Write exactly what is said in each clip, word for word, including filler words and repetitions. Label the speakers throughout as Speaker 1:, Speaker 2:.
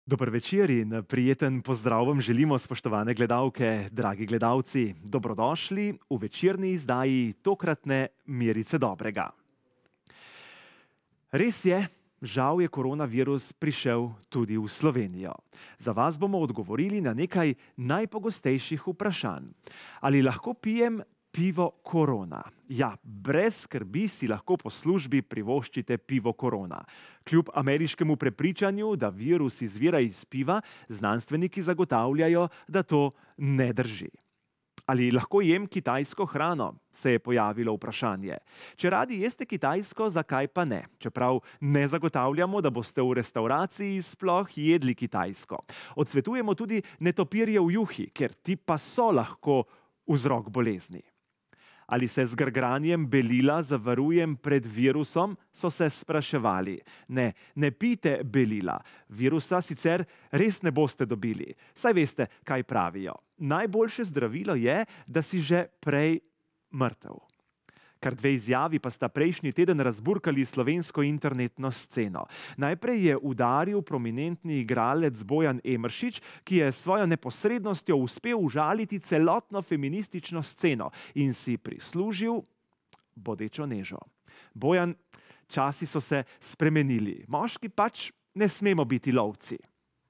Speaker 1: Dober večer in prijeten pozdrav vam želimo, spoštovane gledalke, dragi gledalci. Dobrodošli v večerni izdaji tokratne Merice dobrega. Res je, žal je koronavirus prišel tudi v Slovenijo. Za vas bomo odgovorili na nekaj najpogostejših vprašanj. Ali lahko pijem pivo Corona? Ja, brez skrbi si lahko po službi privoščite pivo Corona. Kljub ameriškemu prepričanju, da virus izvira iz piva, znanstveniki zagotavljajo, da to ne drži. Ali lahko jem kitajsko hrano? Se je pojavilo vprašanje. Če radi jeste kitajsko, zakaj pa ne? Čeprav ne zagotavljamo, da boste v restavraciji sploh jedli kitajsko. Odsvetujemo tudi netopirje v juhi, ker ti pa so lahko vzrok bolezni. Ali se z grgranjem belila zavarujem pred virusom, so se spraševali. Ne, ne pijte belila. Virusa sicer res ne boste dobili. Saj veste, kaj pravijo. Najboljše zdravilo je, da si že prej mrtev. Kar dve izjavi pa sta prejšnji teden razburkali slovensko internetno sceno. Najprej je udaril prominentni igralec Bojan Emeršič, ki je s svojo neposrednostjo uspel užaliti celotno feministično sceno in si prislužil bodečo nežo. Bojan, časi so se spremenili. Moški pač ne smemo biti lovci.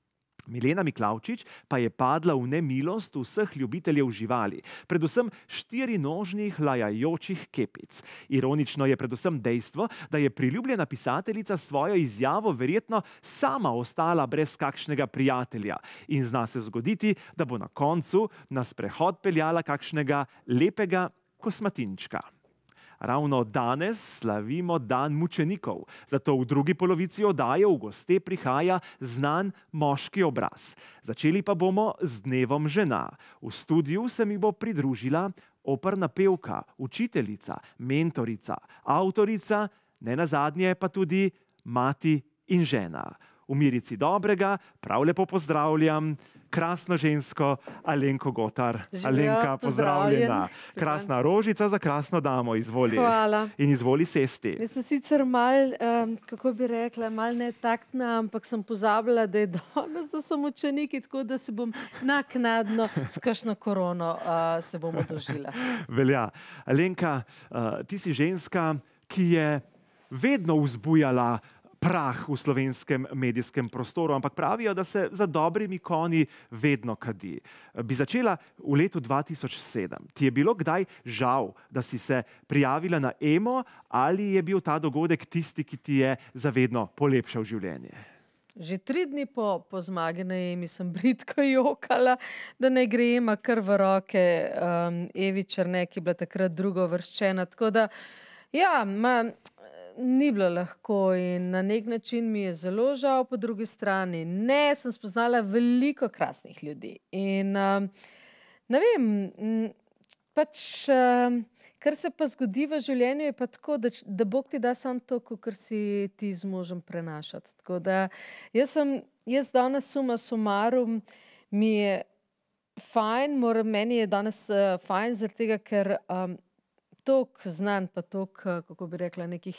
Speaker 1: Milena Miklavčič pa je padla v nemilost vseh ljubiteljev živali, predvsem štirinožnih lajajočih kepic. Ironično je predvsem dejstvo, da je priljubljena pisateljica svojo izjavo verjetno sama ostala brez kakšnega prijatelja in zna se zgoditi, da bo na koncu na sprehod peljala kakšnega lepega kosmatinčka. Ravno danes slavimo dan mučenikov, zato v drugi polovici oddaje v goste prihaja znan moški obraz. Začeli pa bomo z dnevom žena. V studiu se mi bo pridružila operna pevka, učiteljica, mentorica, avtorica, nenazadnje pa tudi mati in žena. V Mirici dobrega prav lepo pozdravljam krasno žensko Alenko Gotar.
Speaker 2: Živjo,
Speaker 1: Alenka, pozdravljena.
Speaker 2: pozdravljen.
Speaker 1: Krasna rožica za krasno damo, izvoli.
Speaker 2: Hvala.
Speaker 1: In izvoli sesti.
Speaker 2: Jaz sem sicer mal, um, kako bi rekla, mal netaktna, ampak sem pozabila, da je danes, da sem učeniki, tako da se bom naknadno s kakšno korono uh, se bom odožila.
Speaker 1: Velja. Alenka, uh, ti si ženska, ki je vedno vzbujala prah v slovenskem medijskem prostoru, ampak pravijo, da se za dobrimi konji vedno kadi. Bi začela v letu dva tisoč sedem. Ti je bilo kdaj žal, da si se prijavila na emo, ali je bil ta dogodek tisti, ki ti je zavedno polepšal življenje?
Speaker 2: Že tri dni po, po zmagi na Emi sem bridko jokala, da ne gre Ema kar v roke um, Evi Černe, ki je bila takrat drugo vrščena. Tako da, ja, ma, ni bilo lahko in na nek način mi je zelo žal, po drugi strani ne, sem spoznala veliko krasnih ljudi. In um, ne vem, m, pač, um, kar se pa zgodi v življenju, je pa tako, da, č- da Bog ti da samo to, kar si ti z možem prenašati. Tako da jaz sem, jaz danes suma sumarum, mi je fajn, moram, meni je danes uh, fajn, zaradi tega, ker um, toliko znanj, pa toliko, kako bi rekla, nekih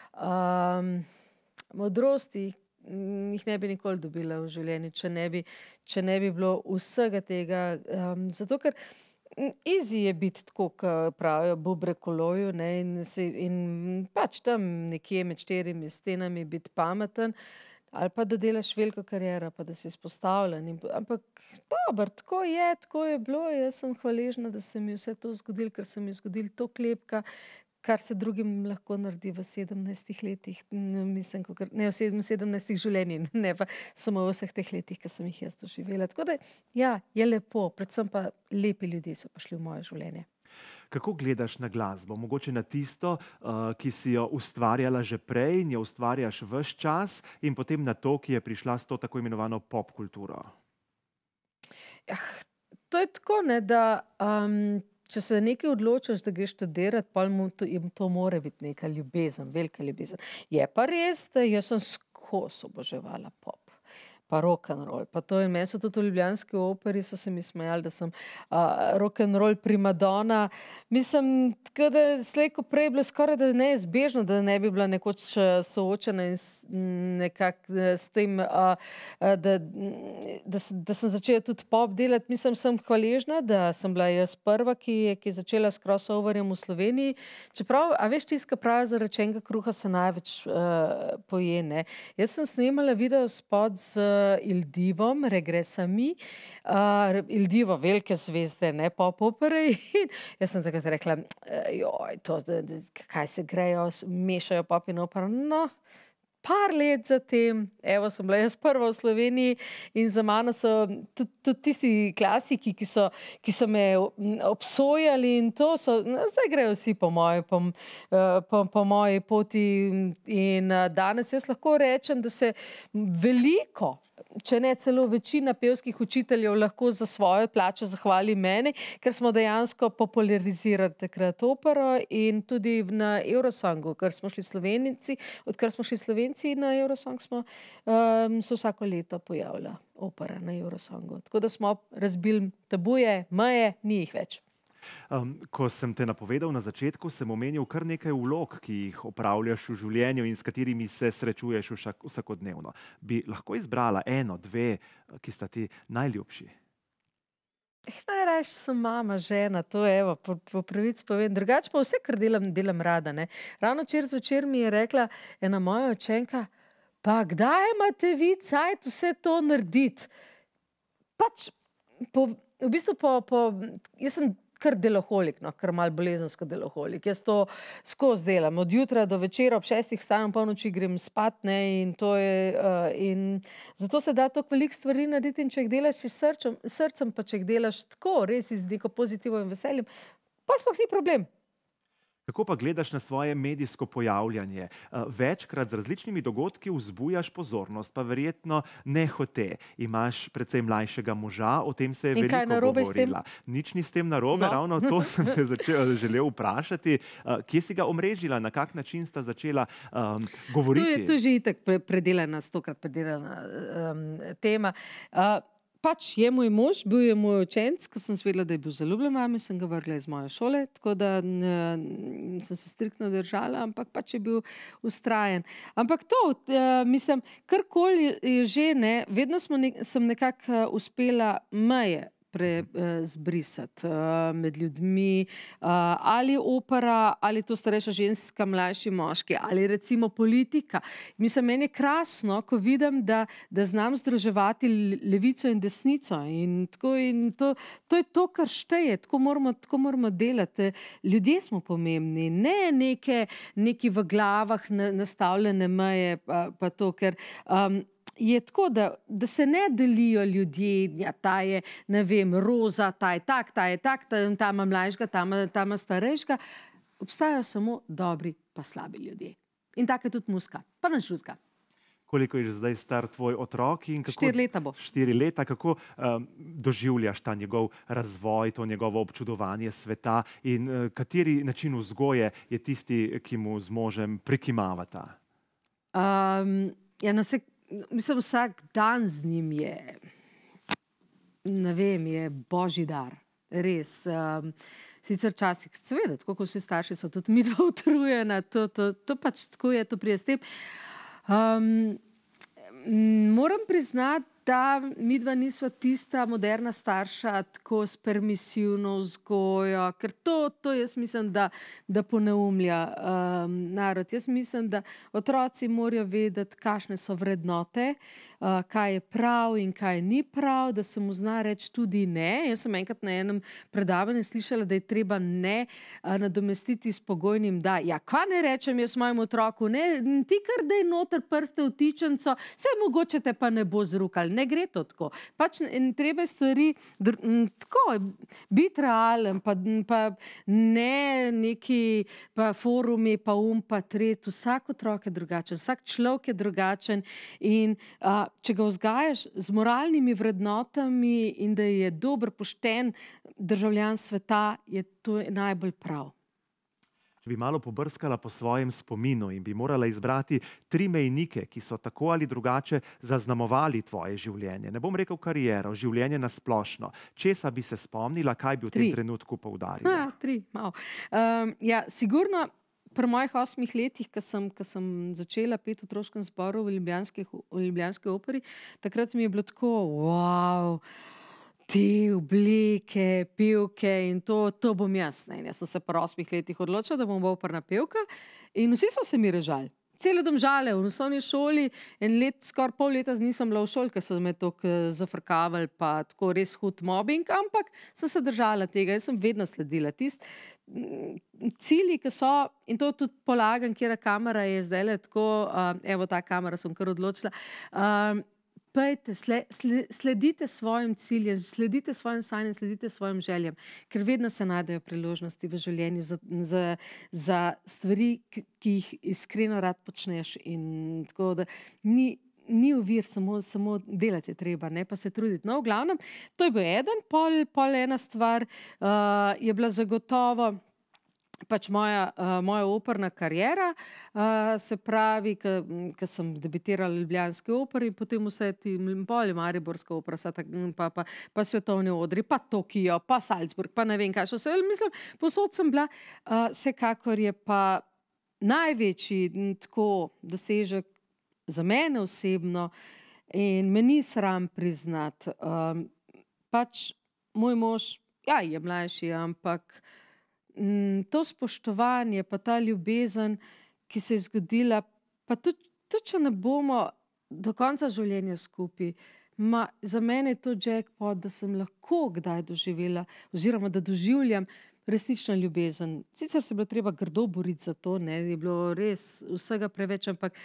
Speaker 2: um, modrosti, m, jih ne bi nikoli dobila v življenju, če ne bi, če ne bi bilo vsega tega. Um, zato, ker m, easy je biti tako, kot pravijo, bobre koloju, ne, in, si, in pač tam nekje med štirimi stenami biti pameten, ali pa da delaš veliko kariero, pa da si izpostavljen. In, ampak dobro, tako je, tako je bilo. Jaz sem hvaležna, da se mi je vse to zgodilo, ker se mi je zgodilo to klepka, kar se drugim lahko naredi v sedemnajstih letih. N- Mislim, kakor, ne v sedem, sedemnajstih življenjih, ne pa samo v vseh teh letih, ki sem jih jaz doživela. Tako da, ja, je lepo, predvsem pa lepi ljudje so prišli v moje življenje.
Speaker 1: Kako gledaš na glasbo? Mogoče na tisto, uh, ki si jo ustvarjala že prej in jo ustvarjaš ves čas, in potem na to, ki je prišla s to tako imenovano pop kulturo?
Speaker 2: Ah, to je tako, ne, da um, če se nekaj odločiš, da greš študirati, pol mu to, jim to mora biti neka ljubezen, velika ljubezen. Je pa res, da jaz sem skozi oboževala pop. pa rock'n'roll. Pa to in meni so tudi v ljubljanski operi, so se mi smejali, da sem uh, rock'n'roll primadona. Mislim, tako da slej ko prej je bilo skoraj da neizbežno, da ne bi bila nekoč soočena in nekako s tem, uh, da, da, da sem začela tudi pop delati. Mislim, sem hvaležna, da sem bila jaz prva, ki je, ki je začela s crossoverjem v Sloveniji. Čeprav, a veš tiska pravi, za rečenega kruha se največ uh, poje, ne? Jaz sem snemala video spot z Ildivom, Regresami, uh, Ildivo, velike zvezde, ne, pop opere, in jaz sem takrat rekla, joj, to, kaj se grejo, mešajo pop in opera, no, par let zatem, evo, sem bila jaz prva v Sloveniji in za mano so tudi, tudi tisti klasiki, ki so, ki so me obsojali in to so, no, zdaj grejo vsi po moji, po, po, po moji poti in danes jaz lahko rečem, da se veliko, če ne celo večina pevskih učiteljev lahko za svojo plačo zahvali meni, ker smo dejansko popularizirali takrat opero in tudi na Eurosongu, ker smo šli Slovenci, odkar smo šli Slovenci na Eurosong, smo um, se vsako leto pojavila opera na Eurosongu. Tako da smo razbili tabuje, meje, ni jih več.
Speaker 1: Um, ko sem te napovedal na začetku, sem omenil kar nekaj vlog, ki jih opravljaš v življenju in s katerimi se srečuješ vsak, vsakodnevno. Bi lahko izbrala eno, dve, ki sta ti najljubši?
Speaker 2: Najrajši sem mama, žena, to je, evo, po, po pravici povem. Drugače pa vse, kar delam, delam rada, ne. Ravno včeraj zvečer mi je rekla ena moja učenka, pa kdaj imate vi cajt vse to narediti? Pač, po, v bistvu po, po, jaz sem kar deloholik, no, kar malo bolezensko deloholik. Jaz to skozi delam. Od jutra do večera, ob šestih vstajam, polnoči grem spat, ne, in to je, uh, in zato se da toliko veliko stvari narediti in če jih delaš s srčem, srcem, pa če jih delaš tako, res iz neko pozitivo in veseljem, pa sploh ni problem.
Speaker 1: Kako pa gledaš na svoje medijsko pojavljanje? Večkrat z različnimi dogodki vzbujaš pozornost, pa verjetno nehote. Imaš precej mlajšega moža, o tem se je veliko govorila. Nič ni s tem narobe, no. Ravno to sem se začel, želel vprašati. Kje si ga omrežila, na kak način sta začela um, govoriti?
Speaker 2: To je, to je že itak predelana, stokrat predelana um, tema. Uh, Pač je moj mož, bil je moj učenec, ko sem svedela, da je bil zaljubljen vame, sem ga vrgla iz moje šole, tako da ne, sem se striktno držala, ampak pač je bil ustrajen. Ampak to, uh, mislim, karkoli je že, ne, vedno smo ne, sem nekako uh, uspela meje zbrisati med ljudmi, ali opera, ali to starejša ženska, mlajši moški, ali recimo politika. Mislim, meni je krasno, ko vidim, da, da znam združevati levico in desnico in, tako, in to, to je to, kar šteje, tako moramo, tako moramo delati. Ljudje smo pomembni, ne neke, neki v glavah nastavljene meje, pa, pa to, ker um, je tako, da, da se ne delijo ljudje, ja, ta je, ne vem, roza, ta je tak, ta je tak, ta, ta ima mlajšega, ta ima, ta ima starejšega. Obstajajo samo dobri pa slabi ljudje. In tako je tudi muska, pa nič drugega.
Speaker 1: Koliko je že zdaj star tvoj otrok? In kako,
Speaker 2: štiri leta bo.
Speaker 1: Štiri leta, kako um, doživljaš ta njegov razvoj, to njegovo občudovanje sveta in uh, kateri način vzgoje je tisti, ki mu z možem prikimavata?
Speaker 2: Um, ja, no, se Mislim, vsak dan z njim je, ne vem, je božji dar, res. Um, sicer časih, seveda, tako kot vsi starši so, tudi mi dva utrujena, to, to, to pač tako je, to prije s tem. Um, moram priznati, da mi dva nisva tista moderna starša, tako s permisivno vzgojo, ker to, to jaz mislim, da, da poneumlja um, narod. Jaz mislim, da otroci morajo vedeti, kakšne so vrednote, uh, kaj je prav in kaj ni prav, da se mu zna reči tudi ne. Jaz sem enkrat na enem predavanju slišala, da je treba ne uh, nadomestiti s pogojnim da. Ja, kva ne rečem jaz mojemu otroku, ne, ti kar daj noter prste v tičenco, saj mogoče te pa ne bo zrukal. Ne gre to tako. Pač in treba stvari tako, biti realen, pa, pa ne neki pa forumi, pa um, pa tret. Vsak otrok je drugačen, vsak človek je drugačen in a, če ga vzgajaš z moralnimi vrednotami in da je dober, pošten državljan sveta, je to najbolj prav.
Speaker 1: Bi malo pobrskala po svojem spominu in bi morala izbrati tri mejnike, ki so tako ali drugače zaznamovali tvoje življenje. Ne bom rekel kariero, življenje na splošno. Česa bi se spomnila, kaj bi v tem
Speaker 2: Tri.
Speaker 1: trenutku poudarila?
Speaker 2: Ha, tri, malo. Um, ja, sigurno pri mojih osmih letih, ko sem, ko sem začela peti v otroškem zboru v Ljubljanski, v Ljubljanski operi, takrat mi je bilo tako, wow, te obleke, pevke in to, to bom jaz. Ne? Jaz sem se po osmih letih odločila, da bom operna pevka in vsi so se mi režali. Cele Domžale v osnovni šoli, en let, skoraj pol leta nisem bila v šoli, ker so me tako zafrkavali, pa tako res hud mobbing, ampak sem se držala tega, jaz sem vedno sledila tist cilji, ki so, in to tudi polagam, kjera kamera je zdaj le tako, uh, evo ta kamera sem kar odločila, uh, Pejte, sle, sle, sledite svojim ciljem, sledite svojim sanjam, sledite svojim željam, ker vedno se najdejo priložnosti v življenju za, za, za stvari, ki, ki jih iskreno rad počneš. In tako da ni, ni ovir, samo, samo delati je treba, ne pa se truditi. No, v glavnem, to je bil eden, pol, pol ena stvar uh, je bila zagotovo pač moja, uh, moja operna kariera, uh, se pravi, ko sem debitirala v Ljubljanski operi in potem vse ti bolj Mariborska opera, pa, pa, pa svetovni odri, pa Tokio, pa Salzburg, pa ne vem kaj, še vse, mislim, posod sem bila, uh, vsekakor je pa največji tako dosežek za mene osebno in me ni sram priznati. Um, pač moj mož, ja, je mlajši, ampak to spoštovanje, pa ta ljubezen, ki se je zgodila, pa tudi, tudi če ne bomo do konca življenja skupaj, ma, za mene je to jackpot, da sem lahko kdaj doživela, oziroma da doživljam resnično ljubezen. Sicer se je bilo treba grdo boriti za to, ne, je bilo res vsega preveč, ampak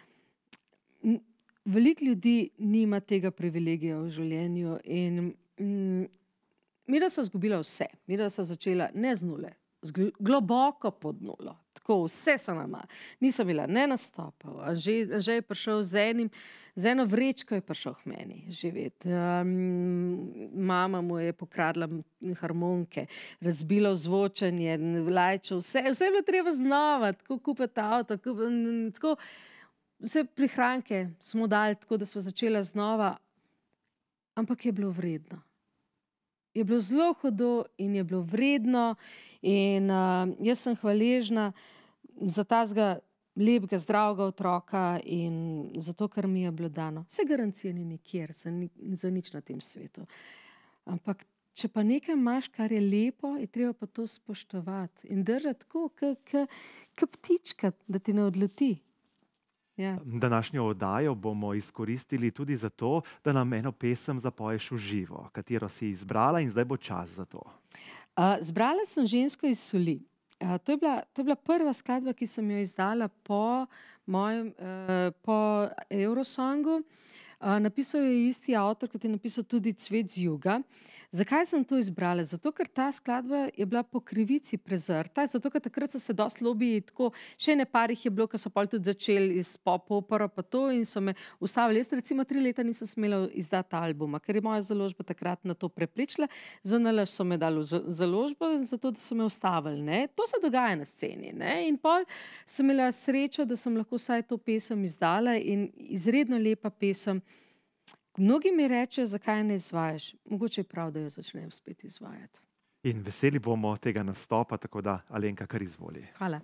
Speaker 2: veliko ljudi nima tega privilegija v življenju in mm, mi da so izgubila vse, mi da so začela ne z nule, globoko pod nulo. Tako, vse so nama. Nisem bila ne nastopal, že, že je prišel z enim, z eno vrečko je prišel k meni živeti. Um, mama mu je pokradla harmonike, razbila zvočanje, lajčo, vse, vse je bilo treba znova, tako kupiti avto, kupiti, tako, vse prihranke smo dali tako, da smo začela znova, ampak je bilo vredno. Je bilo zelo hudo in je bilo vredno in uh, jaz sem hvaležna za tazga lepega, zdravega otroka in za to, kar mi je bilo dano. Vse garancije ni nikjer, za, ni, za nič na tem svetu. Ampak če pa nekaj imaš, kar je lepo, je treba pa to spoštovati in držati tako, kot ptička, da ti ne odleti. Ja.
Speaker 1: Današnjo oddajo bomo izkoristili tudi zato, da nam eno pesem zapoješ v živo, katero si izbrala in zdaj bo čas za to.
Speaker 2: Uh, zbrala sem Žensko iz soli. Uh, to, je bila, to je bila prva skladba, ki sem jo izdala po, mojem, uh, po Eurosongu. Uh, napisal je isti avtor, kot je napisal tudi Cvet z juga. Zakaj sem to izbrala? Zato, ker ta skladba je bila po krivici prezrta, zato, ker takrat so se dosti lobiji, tako, še ne parih je bilo, ko so pol tudi začeli iz pop opera pa to in so me ustavili. Jaz recimo tri leta nisem smela izdati albuma, ker je moja založba takrat na to prepričala. Za nalaž so me dali v založbo, zato da so me ustavili. Ne? To se dogaja na sceni. Ne? In pol sem imela srečo, da sem lahko vsaj to pesem izdala in izredno lepa pesem. Mnogi mi rečejo, zakaj ne izvajaš. Mogoče je prav, da jo začnem spet izvajati.
Speaker 1: In veseli bomo tega nastopa, tako da Alenka kar izvoli.
Speaker 2: Hvala.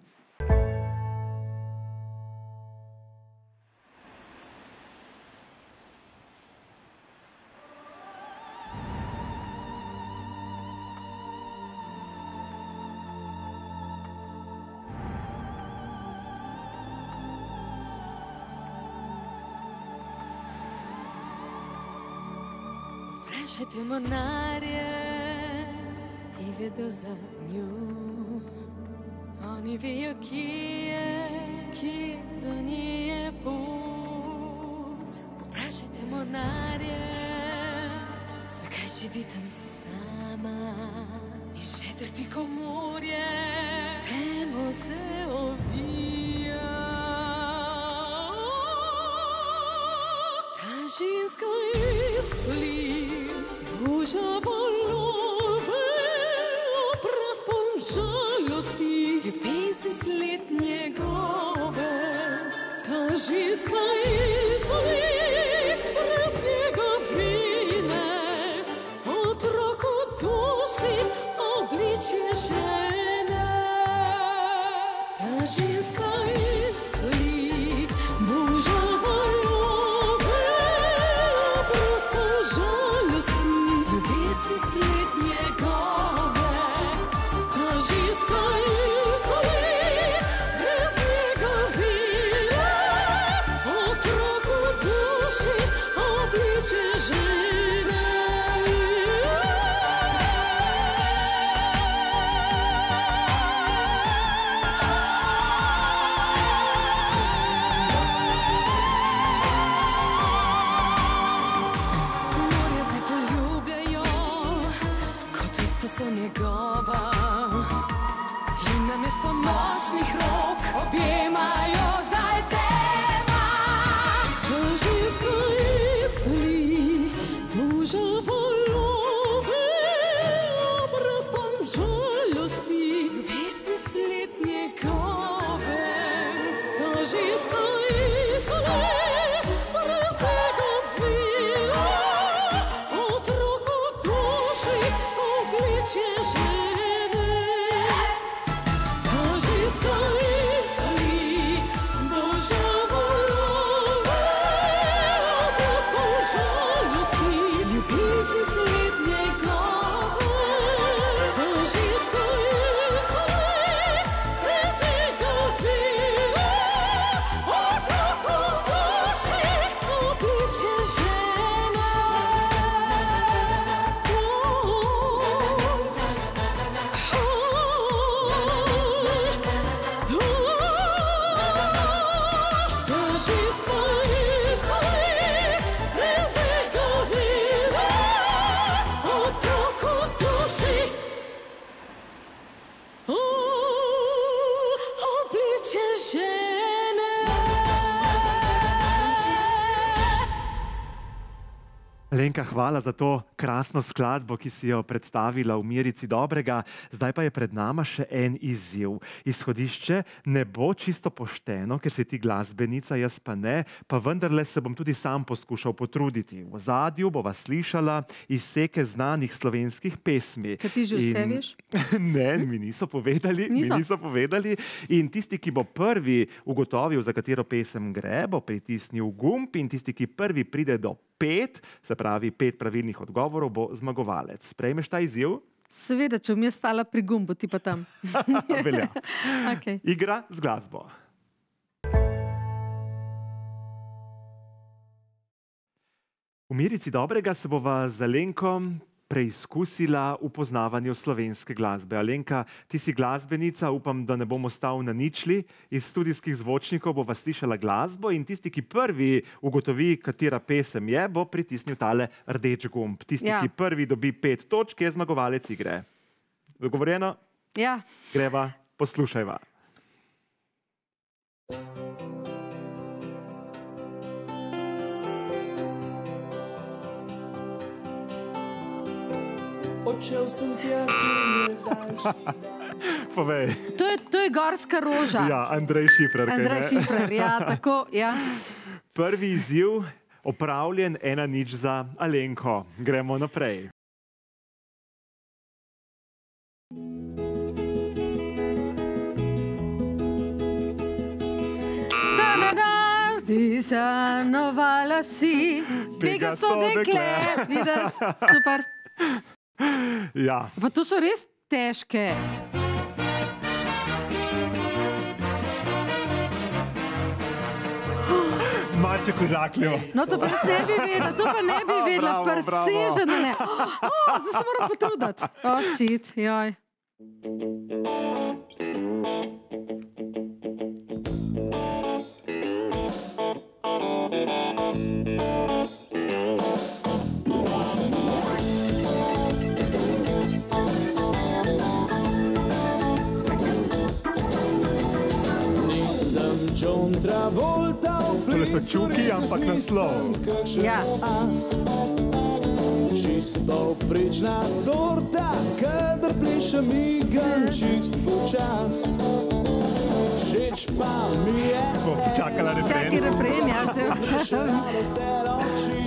Speaker 3: Vprašajte mornarje, ti vedo za njo. Oni vejo, kje je, kje do nje je pot. Vprašajte mornarje, zakaj živi tam sama. In še trti ko morje, temo se ovija. Ta ženska iz soli, Boža volove, obraz poln žalosti, ljubezni ženska izoli, brez njegovine, otrok v duši, obličje žene. Ta ženska izoli, Božova ljubezen, brez požalnosti, ljubezni sled njegove. Ta ženska izoli, brez njegovine, otrok v duši, obličje žene. Morje zdaj poljubljajo, kot usta so njegova, in namesto močnih rok objemajo zdaj tema. Ta ženska izoli, Božova ljubezen, brez požalnosti, ljubezni sled njegove. Ta ženska izoli, brez njegovine, otrok v duši, obličje žene. Ta ženska izoli, Božova ljubezen, brez požalnosti, ljubezni sled njegove. Ta ženska izoli, brez njegovine, otrok v duši, obličje žene. Ta ženska izoli, brez njegovine, otrok v duši, obličje žene.
Speaker 1: Alenka, hvala za to krasno skladbo, ki si jo predstavila v Mirici dobrega. Zdaj pa je pred nama še en izziv. Izhodišče ne bo čisto pošteno, ker si ti glasbenica, jaz pa ne, pa vendarle se bom tudi sam poskušal potruditi. V ozadju bova slišala izseke znanih slovenskih pesmi.
Speaker 2: Kaj ti že vse
Speaker 1: In-
Speaker 2: veš?
Speaker 1: Ne, mi niso povedali, mi
Speaker 2: Niso?
Speaker 1: niso povedali. In tisti, ki bo prvi ugotovil, za katero pesem gre, bo pritisnil gumb, in tisti, ki prvi pride do pet, se pravi pet pravilnih odgovorov, bo zmagovalec. Sprejmeš ta izziv?
Speaker 2: Seveda, če bom jaz stala pri gumbu, ti pa tam.
Speaker 1: Velja.
Speaker 2: Okej.
Speaker 1: Igra z glasbo. V Mirici dobrega se bova z Alenko preizkusila v poznavanju slovenske glasbe. Alenka, ti si glasbenica, upam, da ne bom ostal na ničli. Iz studijskih zvočnikov bova slišala glasbo in tisti, ki prvi ugotovi, katera pesem je, bo pritisnil tale rdeč gumb. Tisti,
Speaker 2: Ja.
Speaker 1: ki prvi dobi pet točk, je zmagovalec igre. Dogovorjeno?
Speaker 2: Ja,
Speaker 1: Greva, poslušajva.
Speaker 4: Odšel sem tja, kjer je daljši.
Speaker 1: Povej.
Speaker 2: to je, to je Gorska roža.
Speaker 1: Ja, Andrej Šifrer. kaj
Speaker 2: Andrej
Speaker 1: ne?
Speaker 2: Šifrer, ja, tako, ja.
Speaker 1: Prvi izziv opravljen, ena nič za Alenko. Gremo naprej.
Speaker 2: Da, da, da, ti sanovala si,
Speaker 1: Pegasto
Speaker 2: pegasto dekle.
Speaker 1: dekle.
Speaker 2: Vidiš, super.
Speaker 1: Ja,
Speaker 2: Pa to so res težke.
Speaker 1: Maček v žaklju.
Speaker 2: No, to pa jaz ne bi vedela, to pa ne bi vedela,
Speaker 1: Bravo, bravo.
Speaker 2: preseženo ne. Oh, zdaj se moram potruditi. Oh, shit, joj.
Speaker 4: Nisem John Travolta v
Speaker 1: Tole so
Speaker 4: plesu,
Speaker 1: Čuki,
Speaker 4: res
Speaker 1: ampak
Speaker 4: nisem
Speaker 1: naslov.
Speaker 4: kakšen
Speaker 2: Ja.
Speaker 4: as. Čisto prična sorta, kadar plešem igam čist počas. Všeč pa mi je,
Speaker 1: Bo počakala refren.
Speaker 2: Čakaj, refren, ja.
Speaker 4: še rado se roči.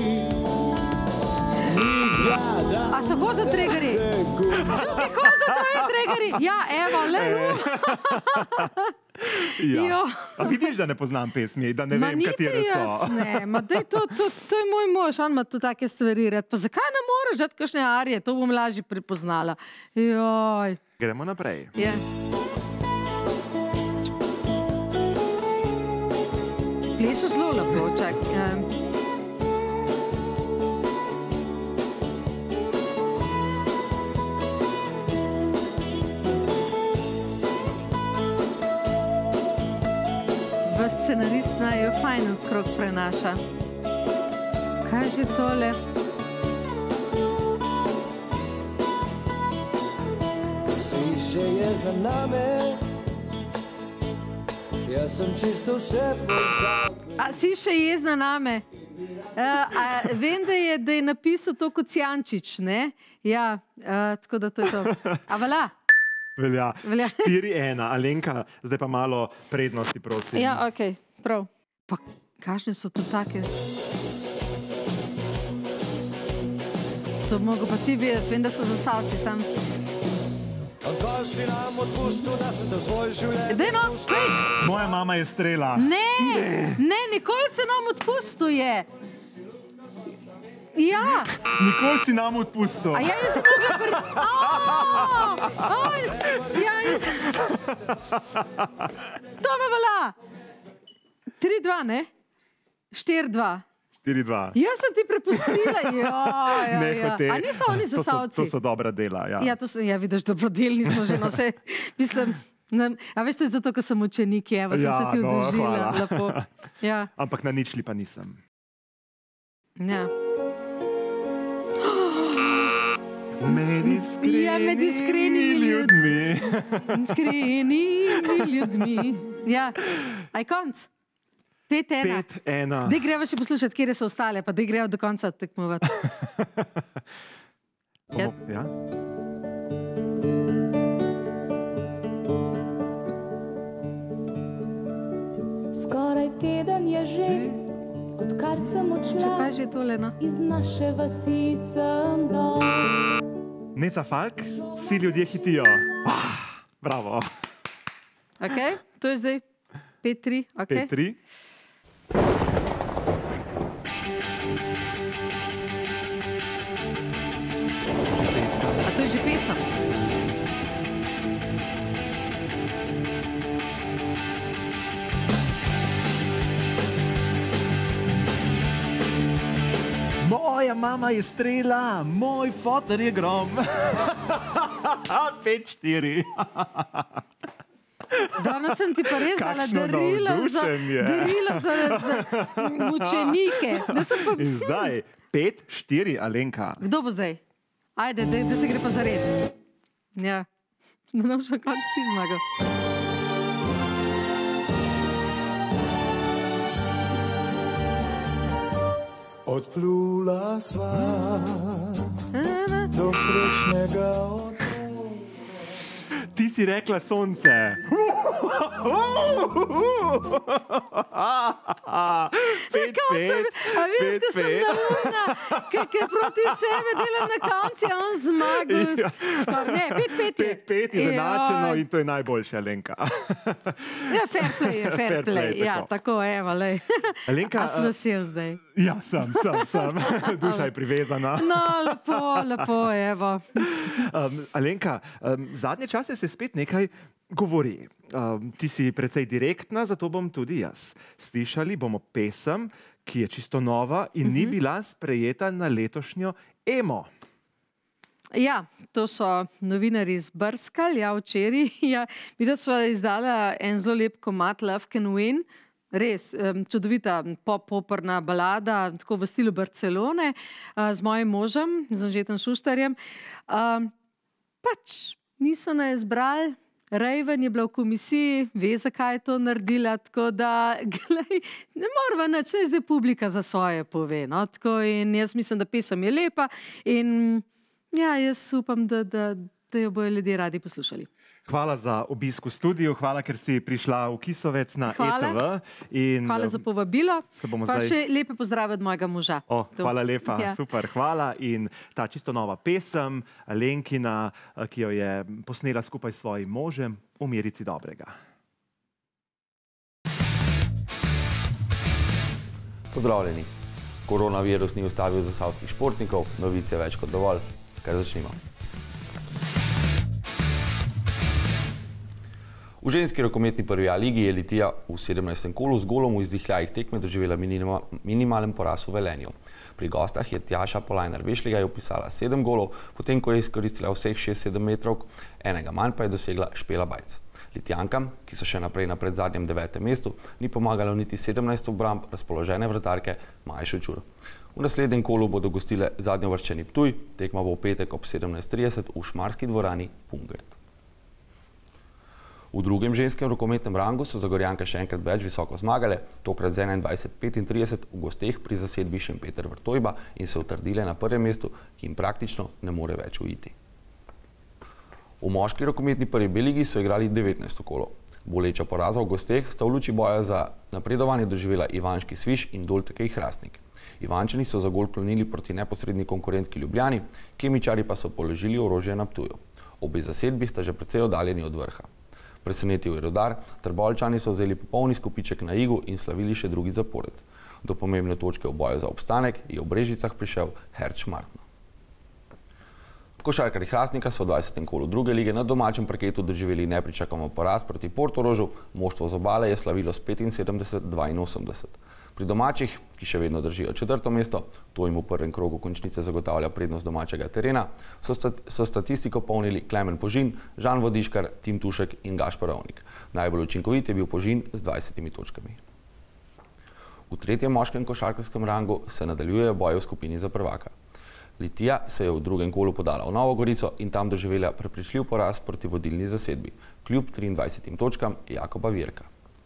Speaker 2: A so koza tregari? Čukaj, koza tregari! Ja, evo, le
Speaker 1: Ja.
Speaker 2: Jo.
Speaker 1: A vidiš, da ne poznam pesmi, da ne
Speaker 2: Ma
Speaker 1: vem,
Speaker 2: niti
Speaker 1: katere so.
Speaker 2: jaz ne, ma daj, to, to, to je moj mož, on ima tu take stvari red. Pa zakaj ne moreš dati kakšne arije? To bom lažje prepoznala. Joj.
Speaker 1: Gremo naprej.
Speaker 2: Je. Plešo zelo lepo, čak. Um, Vaš scenarist naj jo fajn okrog prenaša. Kaj je že tole?
Speaker 4: Si še jezna name, jaz sem čisto vse pozabil.
Speaker 2: A si še jezna name? Uh, a, vem, da je, da je napisal to kot Jančič, ne? Ja, uh, tako da to je to. A vala?
Speaker 1: Velja.
Speaker 2: Velja.
Speaker 1: štiri ena. Alenka, zdaj pa malo prednosti, prosim.
Speaker 2: Ja, ok, prav. Pa kakšne so to take? To mogo pa ti vedeti, vem, da so zasalci sam.
Speaker 4: Kol si nam odpustil, da sem te v svoj življenje
Speaker 2: Daj no, pej!
Speaker 1: Moja mama je strela.
Speaker 2: Ne, ne, nikoli se nam odpustil je. Ja,
Speaker 1: Nikoli si nam odpustil.
Speaker 2: a ja, jaz sem mogla pri... Aj, ja, jaz... To me vala. tri dva, ne? štiri dva.
Speaker 1: štiri dva.
Speaker 2: Jaz sem ti prepustila, ja, ja,
Speaker 1: Ne,
Speaker 2: ja.
Speaker 1: hote.
Speaker 2: A niso oni
Speaker 1: To so,
Speaker 2: zasalci?
Speaker 1: to so dobra dela, ja.
Speaker 2: Ja, to so, ja, vidiš, dobrodelni smo že, no vse, mislim, ne, a veš, to je zato, ker sem učenik, evo, sem
Speaker 1: Ja,
Speaker 2: se ti
Speaker 1: no,
Speaker 2: odužila,
Speaker 1: hvala.
Speaker 2: lepo. Ja,
Speaker 1: Ampak na ničli pa nisem.
Speaker 2: ja.
Speaker 1: Med iskreni,
Speaker 2: Ja, med iskrenimi
Speaker 1: ljudmi.
Speaker 2: Iskreni ljudmi. Ja, aj konc. Pet ena.
Speaker 1: Pet ena.
Speaker 2: Daj greva še poslušati, kje so ostale, pa daj greva do konca tekmovati.
Speaker 1: Bomo, ja?
Speaker 3: Skoraj teden je že, odkar sem
Speaker 2: Če
Speaker 3: odšla,
Speaker 2: kaj že tole, no?
Speaker 3: iz naše vasi sem dol.
Speaker 1: Neca Falk, vsi ljudje hitijo. Ah, bravo.
Speaker 2: Ok, to je zdaj pet tri, ok.
Speaker 1: Pet tri.
Speaker 2: A to je že pesem?
Speaker 1: Moja mama je strela, moj foter je grom. Pet štiri.
Speaker 2: Danes sem ti pa res dala
Speaker 1: Kakšno
Speaker 2: darilo za,
Speaker 1: navdušenje.
Speaker 2: darilo za, za učenike. Da sem pa...
Speaker 1: In zdaj pet štiri, Alenka.
Speaker 2: Kdo bo zdaj? Ajde, da, da se gre pa zares. Ja, da nam še konc ti zmagal.
Speaker 4: Odplula sva do srečnega otoka.
Speaker 1: Ti si rekla sonce. Pet, pet,
Speaker 2: A veš,
Speaker 1: pet,
Speaker 2: ko sem
Speaker 1: pet.
Speaker 2: naumna, ker proti sebe delam na konci, a on zmagal.
Speaker 1: Ja.
Speaker 2: Skoraj, ne, pet, pet je.
Speaker 1: Pet, pet je zanačeno
Speaker 2: Joj.
Speaker 1: in to je najboljše, Alenka.
Speaker 2: Ja, fair play je, fair,
Speaker 1: Fair play,
Speaker 2: play. Ja,
Speaker 1: tako.
Speaker 2: tako, evo, lej.
Speaker 1: Alenka,
Speaker 2: A si vesel zdaj?
Speaker 1: Ja, sem, sem, sem. Duša je privezana.
Speaker 2: No, lepo, lepo, evo.
Speaker 1: Um, Alenka, um, zadnje čase se spet nekaj govori. Um, ti si precej direktna, zato bom tudi jaz. Slišali bomo pesem, ki je čisto nova in ni bila sprejeta na letošnjo Emo.
Speaker 2: Ja, to so novinarji zbrskali, ja, včeraj. Ja, videla sva izdala en zelo lep komad Love Can Win. Res, um, čudovita pop-operna balada, tako v stilu Barcelone, uh, z mojim možem, z Anžetom Šuštarjem. Um, pač niso nas izbrali, Raven je bila v komisiji, ve, zakaj je to naredila, tako da, glej, ne morava nič, saj zdaj publika za svoje pove, no, tako in jaz mislim, da pesem je lepa in ja, jaz upam, da, da, da jo bojo ljudje radi poslušali.
Speaker 1: Hvala za obisk v studiu, hvala, ker si prišla v Kisovec na
Speaker 2: Hvala.
Speaker 1: E T V. In,
Speaker 2: Hvala za povabilo, pa
Speaker 1: zdaj...
Speaker 2: še lepe pozdrave od mojega moža.
Speaker 1: O, hvala lepa, ja. Super, hvala. In ta čisto nova pesem, Lenkina, ki jo je posnela skupaj s svojim možem, V merici dobrega.
Speaker 5: Pozdravljeni. Koronavirus ni ustavil zasavskih športnikov, novice je več kot dovolj. Kar začnimo. V ženski rokometni prvi A ligi je Litija v sedemnajstem kolu z golom v izdihljajih tekme doživela minima, minimalen poraz v Velenju. Pri gostah je Tjaša Polajnar-Vešliga upisala sedem golov, potem ko je izkoristila vseh šest sedem metrov, enega manj pa je dosegla Špela Bajc. Litijankam, ki so še naprej na predzadnjem devetem mestu, ni pomagalo niti sedemnajst obramb razpoložene vratarke Maje Šučur. V naslednjem kolu bodo gostile zadnjeuvrščeni Ptuj, tekma bo v petek ob sedemnajst trideset v šmarski dvorani Pungert. V drugem ženskem rokometnem rangu so Zagorjanke še enkrat več visoko zmagale, tokrat z enaindvajset petintrideset v gosteh pri zasedbi Šempeter Vrtojba in se utrdile na prvem mestu, ki jim praktično ne more več uiti. V moški rokometni prvi B ligi so igrali devetnajsto kolo. Boleča poraza v gosteh sta v luči boja za napredovanje doživela Ivanški Sviš in Doltekej Hrastnik. Ivančani so za gol klonili proti neposredni konkurentki Ljubljani, Kemičari pa so položili orožje na Ptuju. Obe zasedbi sta že precej oddaljeni od vrha. Presenetil je Rudar, Trboveljčani so vzeli popolni skupiček na Igu in slavili še drugi zapored. Do pomembne točke v boju za obstanek je v Brežicah prišel Herč Martno. Košarkarji Hrastnika so v dvajsetem kolu druge lige na domačem parketu doživeli nepričakovan poraz proti Portorožu, moštvo z Obale je slavilo s petinsedemdeset dvainosemdeset. Pri domačih, ki še vedno držijo četrto mesto, to jim v prvem krogu končnice zagotavlja prednost domačega terena, so, stat so statistiko polnili Klemen Požin, Žan Vodiškar, Tim Tušek in Gašper Rovnik. Najbolj učinkovit je bil Požin z dvajsetimi točkami. V tretjem moškem košarkarskem rangu se nadaljujejo boji v skupini za prvaka. Litija se je v drugem kolu podala v Novo Gorico in tam doživela prepričljiv poraz proti vodilni zasedbi, kljub triindvajsetim točkam Jakoba Virka.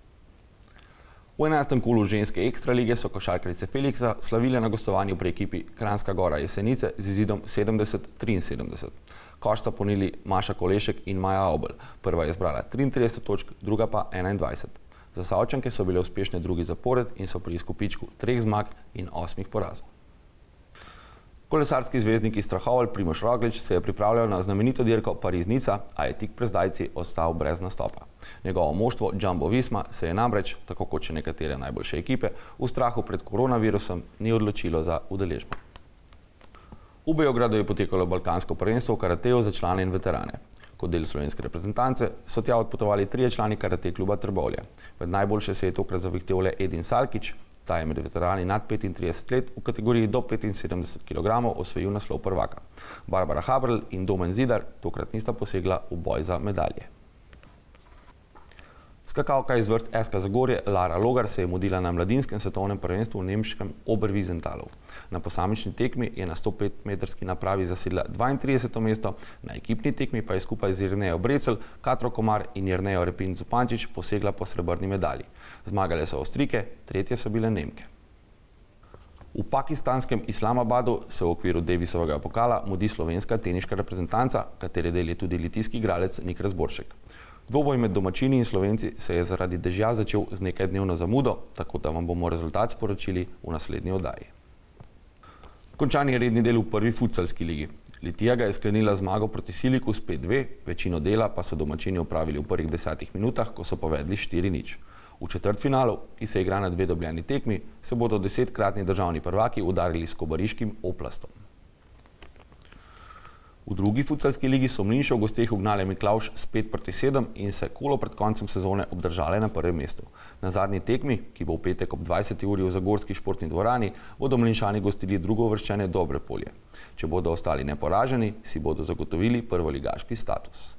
Speaker 5: V enajstem kolu ženske ekstra lige so košarkarice Feliksa slavile na gostovanju pri ekipi Kranjska Gora Jesenice z izidom sedemdeset triinsedemdeset. Koš sta ponili Maša Kolešek in Maja Obel. Prva je zbrala triintrideset točk, druga pa enaindvajset. Zasavčanke so bile uspešne drugi zapored in so pri izkupičku treh zmag in osmih porazov. Kolesarski zvezdnik iz Strahovelj Primož Roglič se je pripravljal na znamenito dirko Pariz-Nica, a je tik pred zdajci ostal brez nastopa. Njegovo moštvo Jumbo Visma se je namreč, tako kot še nekatere najboljše ekipe, v strahu pred koronavirusom ni odločilo za udeležbo. V Beogradu je potekalo balkansko prvenstvo v karateju za člane in veterane. Kot del slovenske reprezentance so tja odpotovali trije člani karate kluba Trbovlje. Med najboljše se je tokrat zavihtel le Edin Salkič. Ta je med veterani nad petintrideset let v kategoriji do petinsedemdeset kilogramov osvojil naslov prvaka. Barbara Habrl in Domen Zidar tokrat nista posegla v boj za medalje. Skakalka iz vrst S K Zagorje Lara Logar se je mudila na mladinskem svetovnem prvenstvu v nemškem Oberwiesentalu. Na posamični tekmi je na sto pet metrski napravi zasedla dvaintrideseto mesto, na ekipni tekmi pa je skupaj z Jernejo Brecelj, Katro Komar in Jernejo Repin Zupančič posegla po srebrni medalji. Zmagale so Avstrijke, tretje so bile Nemke. V pakistanskem Islamabadu se v okviru Davisovega pokala mudi slovenska teniška reprezentanca, katere del je tudi litijski igralec Nik Razboršek. Dvoboj med domačini in Slovenci se je zaradi dežja začel z nekajdnevno zamudo, tako da vam bomo rezultat sporočili v naslednji oddaji. Končan je redni del v prvi futsalski ligi. Litija ga je sklenila zmago proti Siliku s pet dve, večino dela pa so domačini opravili v prvih desetih minutah, ko so povedli štiri nič. V četrtfinalu, ki se igra na dve dobljeni tekmi, se bodo desetkratni državni prvaki udarili s kobariškim Oplastom. V drugi futsalski ligi so Mlinšo v gosteh ugnale Miklavž s pet proti sedem in se kolo pred koncem sezone obdržale na prvem mestu. Na zadnji tekmi, ki bo v petek ob dvajseti uri v Zagorski športni dvorani, bodo Mlinšani gostili drugouvrščene Dobre Polje. Če bodo ostali neporaženi, si bodo zagotovili prvoligaški status.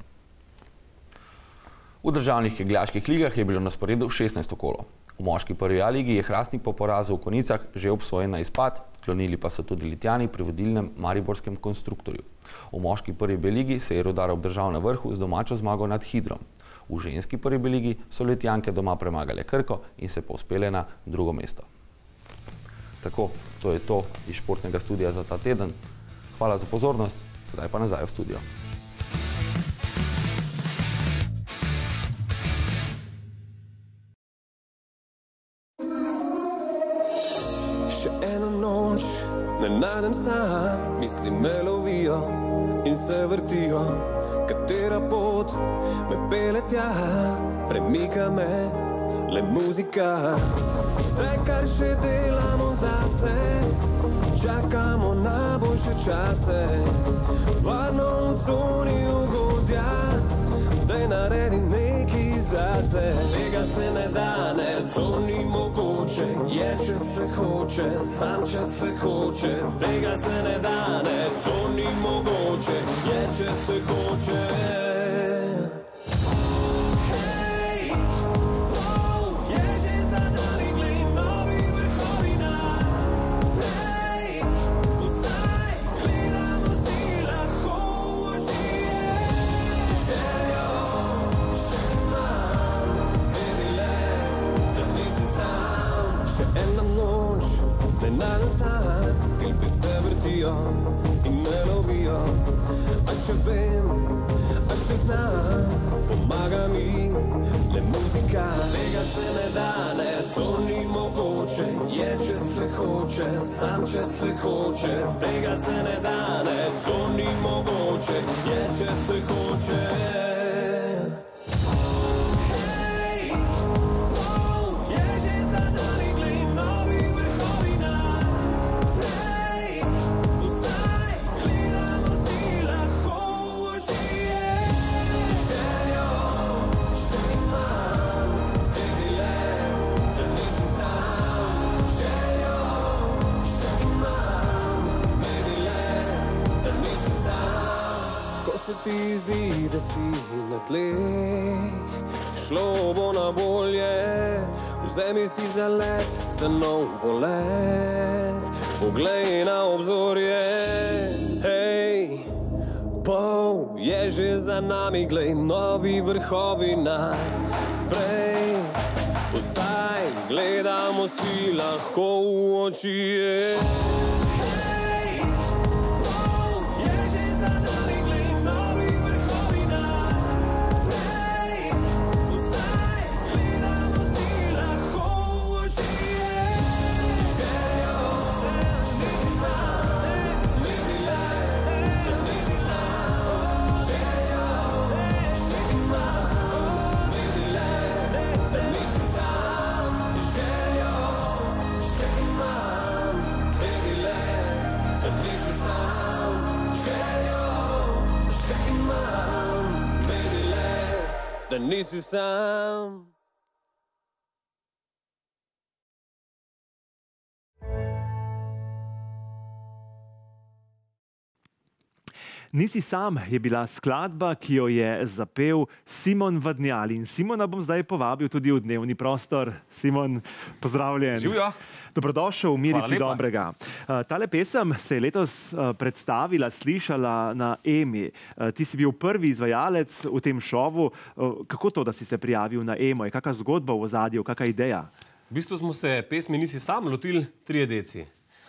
Speaker 5: V državnih kegljaških ligah je bilo na sporedu šestnajsto kolo. V moški prvi A ligi je Hrastnik po porazu v Konicah že obsojen na izpad, klonili pa so tudi Litijani pri vodilnem mariborskem Konstruktorju. V moški prvi B ligi se je Rudar obdržal na vrhu z domačo zmago nad Hidrom. V ženski prvi B ligi so Litijanke doma premagale Krko in se povzpele na drugo mesto. Tako, to je to iz športnega studija za ta teden. Hvala za pozornost, sedaj pa nazaj v studio.
Speaker 6: ne najdem sam, misli me lovijo in se vrtijo. Katera pot me pele tja, premika me le muzika. Vse, kar še delamo zase, čakamo na boljše čase. Varno v coni ugodja, daj naredi nekaj zase. Tega se ne da, ne, to ni mogoče. Je, če se hoče, sam če se hoče. Tega se ne da, ne, to ni mogoče. Je, če se hoče. Filmi se vrtijo in me lovijo, a še vem, a še znam, pomaga mi le muzika. Tega se ne da, ne, to ni mogoče. Je, če se hoče, sam če se hoče. Tega se ne da, ne, to ni mogoče. Je, če se hoče. Se ti zdi, da si na tleh, šlo bo na bolje, vzemi si za let, za nov polet, poglej na obzorje. Hej, pol je že za nami, glej, novi vrhovi naprej. Vsaj gledamo si lahko v oči. Da nisi sam.
Speaker 1: Nisi sam je bila skladba, ki jo je zapel Simon Vadnjal. In Simona bom zdaj povabil tudi v dnevni prostor. Simon, pozdravljen.
Speaker 7: Živjo.
Speaker 1: Dobrodošel v Mirici dobrega. Tale pesem se je letos predstavila, slišala na Emi. Ti si bil prvi izvajalec v tem šovu. Kako to, da si se prijavil na Emo? Je kakšna zgodba v ozadju, kakšna ideja?
Speaker 7: V bistvu smo se pesmi Nisi sam lotili trije deci.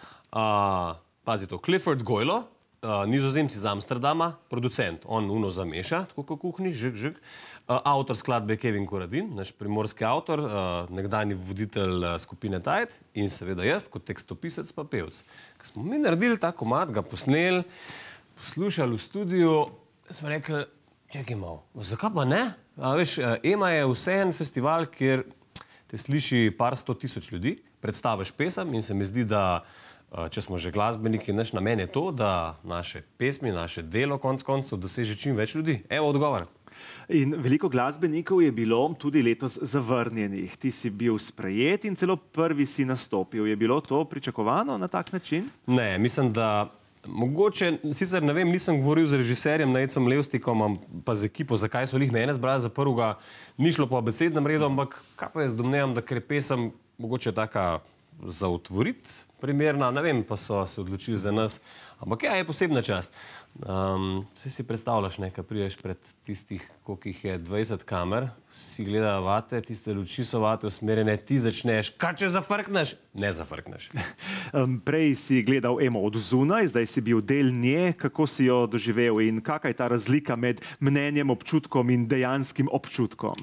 Speaker 7: Pazi to, Clifford Goylo, Nizozemci iz Amsterdama, producent, on uno zameša, tako kot kuhni, žig, žig. Avtor skladbe Kevin Koradin, naš primorski avtor, nekdanji voditelj skupine Tide in seveda jaz, kot tekstopisec pa pevc. Ko smo mi naredili ta komad, ga posneli, poslušali v studiu, smo rekli, čakaj malo, zakaj pa ne? Veš, Ema je vseeno festival, kjer te sliši par sto tisoč ljudi, predstaviš pesem in se mi zdi, da če smo že glasbeniki, naš namen je to, da naše pesmi, naše delo konc koncev doseže čim več ljudi. Evo odgovor.
Speaker 1: In veliko glasbenikov je bilo tudi letos zavrnjenih. Ti si bil sprejet in celo prvi si nastopil. Je bilo to pričakovano na tak način?
Speaker 7: Ne, mislim, da mogoče, sicer ne vem, nisem govoril z režiserjem Nejcem Levstikom, pa z ekipo, zakaj so lih mene zbrali za prvega, ni šlo po abecednem redu, ampak kaj pa jaz domnevam, da ker je pesem mogoče taka za otvorit primerna, ne vem, pa so se odločili za nas, ampak ja, je posebna čast. Vse si predstavljaš, ne, kad priješ pred tistih, koliko jih je, dvajset kamer, vsi gledajo vate, tiste luči so vate usmerjene, ti začneš, kaj če zafrkneš? Ne zafrkneš.
Speaker 1: Prej si gledal Emo od zunaj, zdaj si bil del nje, kako si jo doživel in kakšna je ta razlika med mnenjem, občutkom in dejanskim občutkom?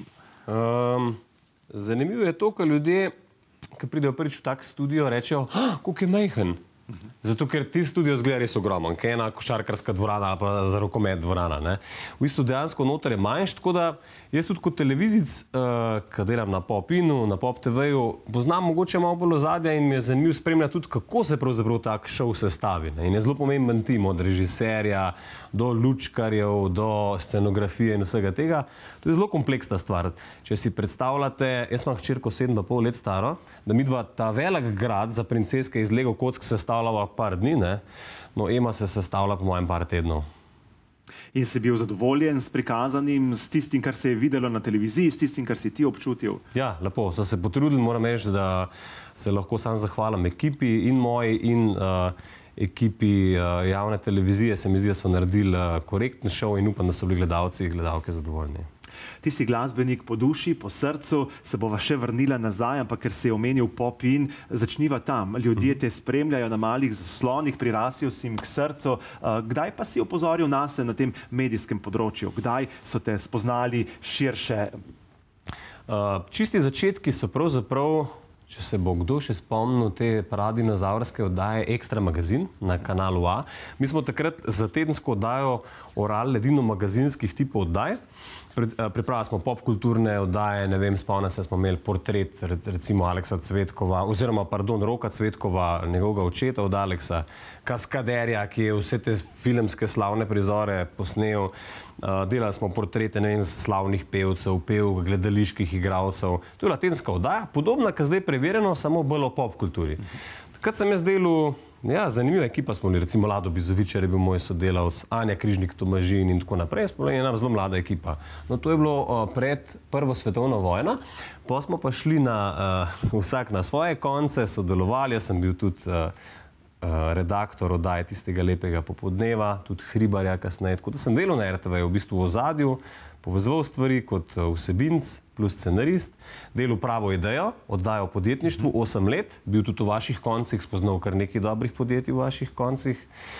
Speaker 1: Zanimivo je to, ko ljudje, ki pridejo prvič v tak studio, rečejo, koliko je majhen.
Speaker 7: Zato, ker ti studio zgleda res ogromen, kaj je ena košarkarska dvorana ali pa za rokomet dvorana. Ne? V bistvu dejansko noter je manjš, tako da jaz tudi kot televizic, uh, ki delam na Pop-inu, na Pop T V-ju, poznam mogoče malo bolj ozadja in mi je zanimivo spremljati tudi, kako se pravzaprav tak šov sestavi. Ne? In je zelo pomemben tim, od režiserja do lučkarjev, do scenografije in vsega tega. To je zelo kompleksna stvar. Če si predstavljate, jaz imam hčerko sedem pa pol let staro, da mi dva ta velik grad za princeske iz Lego kock sestavljava par dni, ne? No Ema se sestavlja po mojem par tednov.
Speaker 1: In si bil zadovoljen s prikazanim, s tistim, kar se je videlo na televiziji, s tistim, kar si ti občutil?
Speaker 7: Ja, lepo. So se potrudili, moram reči, da se lahko sam zahvalim ekipi in moji in uh, ekipi uh, javne televizije. Se mi zdi, da so naredili uh, korekten šov in upam, da so bili gledalci in gledalke zadovoljni.
Speaker 1: Ti si glasbenik po duši, po srcu, se bova še vrnila nazaj, ampak ker si je omenil Pop-in, začniva tam. Ljudje te spremljajo na malih zaslonih, prirasil si jim k srcu. Kdaj pa si opozoril nase na tem medijskem področju? Kdaj so te spoznali širše?
Speaker 7: Uh, čisti začetki so pravzaprav, če se bo kdo še spomnil te paradinozavrske oddaje Ekstra magazin na kanalu A. Mi smo takrat za tedensko oddajo orali edino magazinskih tipov oddaj. Pripravili smo popkulturne oddaje, ne vem, spomnim se, smo imeli portret recimo Aleksa Cvetkova, oziroma, pardon, Roka Cvetkova, njegovega očeta od Aleksa, kaskaderja, ki je vse te filmske slavne prizore posnel. Delali smo portrete, ne vem, slavnih pevcev, pevk, gledaliških igralcev. To je bila tedenska oddaja, podobna, ki zdaj je preverjeno, samo bolj o popkulturi. Takrat sem jaz delal, ja, zanimiva ekipa smo bili, recimo Lado Bizovičar je bil moj sodelavc, Anja Križnik-Tomažin in tako naprej, smo bili ena zelo mlada ekipa. No, to je bilo uh, pred Prvo svetovno vojno, pa smo pa šli na, uh, vsak na svoje konce, sodelovali, jaz sem bil tudi uh, uh, redaktor oddaje Tistega lepega popodneva, tudi Hribarja kasneje, tako da sem delal na R T V, v bistvu v ozadju, povezoval stvari kot vsebinc plus scenarist, delal Pravo idejo, oddajo o podjetništvu, osem let, bil tudi v vaših koncih, spoznal kar nekaj dobrih podjetij v vaših koncih.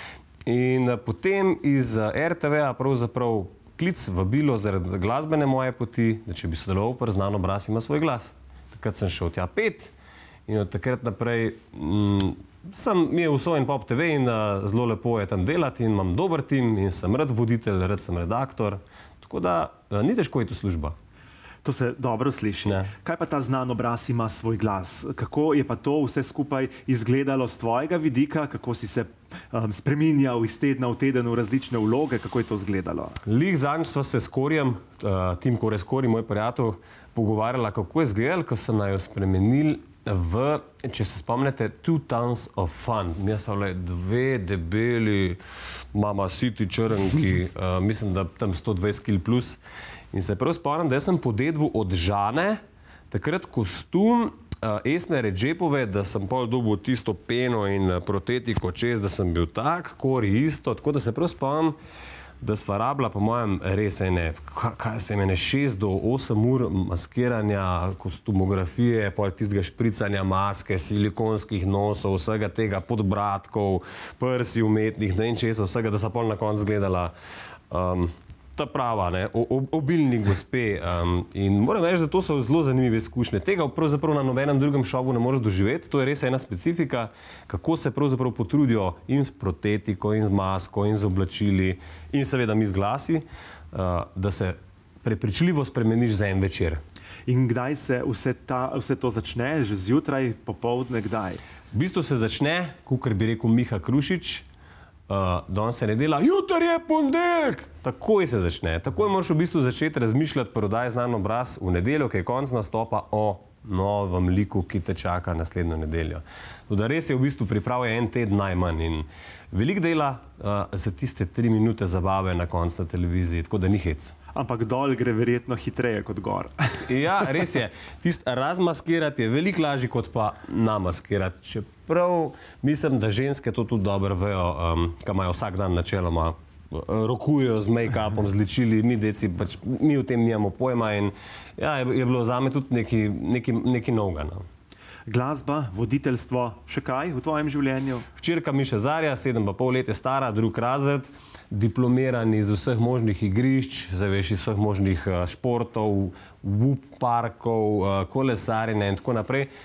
Speaker 7: In potem iz R T V-a pravzaprav klic, vabilo zaradi glasbene moje poti, da če bi sodeloval, pa Znan obraz ima svoj glas. Takrat sem šel tja pet in od takrat naprej mm, sem mi je usojen Pop T V in uh, zelo lepo je tam delati in imam dober tim in sem rad voditelj, rad sem redaktor. Tako da uh, ni težko iti v službo.
Speaker 1: To se dobro sliši. Ne. Kaj pa ta Znan obraz ima svoj glas? Kako je pa to vse skupaj izgledalo z tvojega vidika? Kako si se um, spreminjal iz tedna v teden v različne vloge? Kako je to izgledalo?
Speaker 7: Lih zadnjič sva se s Korjem, uh, Tim Kores Kori, moj prijatelj, pogovarjala, kako je izgledalo, ko so naju spremenili v, če se spomnite, Two Tons of Fun. Mi so bile dve debeli, mama siti črnki, uh, mislim, da tam sto dvajset kilogramov plus. In se prav spomnim, da sem podedval od Žane, takrat kostum uh, Esme Redžepove, da sem pol dobil tisto peno in protetiko čez, da sem bil tak, Kori isto, tako da se prav spomnim, da sva rabila, po mojem, res ene, kaj se ene šest do osem ur maskiranja, kostumografije, pol tistega špricanja maske, silikonskih nosov, vsega tega, podbratkov, prsi umetnih, ne in česa, vsega, da sva pol na koncu gledala um, ta prava, ne, obilni gospe. Um, in moram reči, da to so zelo zanimive izkušnje. Tega pravzaprav na nobenem drugem šovu ne moreš doživeti. To je res ena specifika, kako se pravzaprav potrudijo in s protetiko, in z masko, in z oblačili, in seveda mi z glasi, uh, da se prepričljivo spremeniš za en večer.
Speaker 1: In kdaj se vse, ta, vse to začne? Že zjutraj, popoldne, kdaj?
Speaker 7: V bistvu se začne, kakor bi rekel Miha Krušič, Uh, danes se ne dela, jutri je ponedeljek, takoj se začne. Takoj moraš v bistvu začeti razmišljati, prodaj Znan obraz v nedeljo, ki je konc nastopa, o novem liku, ki te čaka naslednjo nedeljo. Tudi res je v bistvu pripravljen en teden najmanj in veliko dela uh, za tiste tri minute zabave na konc na televiziji, tako da ni hec.
Speaker 1: Ampak dol gre verjetno hitreje kot gor.
Speaker 7: Ja, res je. Tist razmaskirati je veliko lažje kot pa namaskirati. Čeprav mislim, da ženske to tudi dobro vejo, um, ki imajo vsak dan načeloma, rokujejo z make-upom, z ličili, mi deci, pač, mi v tem nimamo pojma in ja, je, je bilo zame tudi neki, neki, neki novega. No.
Speaker 1: Glasba, voditeljstvo, še kaj v tvojem življenju?
Speaker 7: Hčerka Miša Zarja, sedem pa pol let je stara, drug razred, diplomirani iz vseh možnih igrišč, zaveš iz vseh možnih uh, športov, wup parkov, uh, kolesarjenja in tako naprej.